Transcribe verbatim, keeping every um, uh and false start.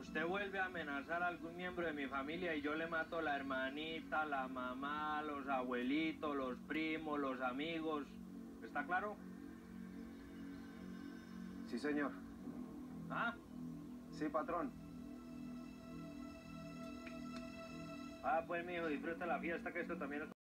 usted vuelve a amenazar a algún miembro de mi familia y yo le mato la hermanita, la mamá, los abuelitos, los primos, los amigos. ¿Está claro? Sí, señor. ¿Ah? Sí, patrón. Ah, pues, mijo, disfruta la fiesta, que esto también es...